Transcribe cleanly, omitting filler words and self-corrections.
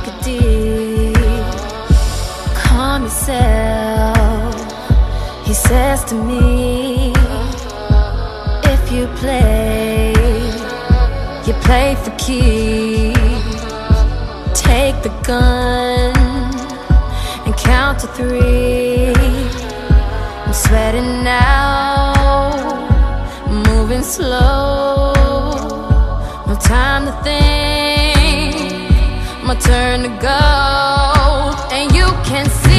make a deal. Calm yourself, he says to me. If you play for keeps. Take the gun and count to 3. I'm sweating now, moving slow. No time to think, my turn to go. And you can see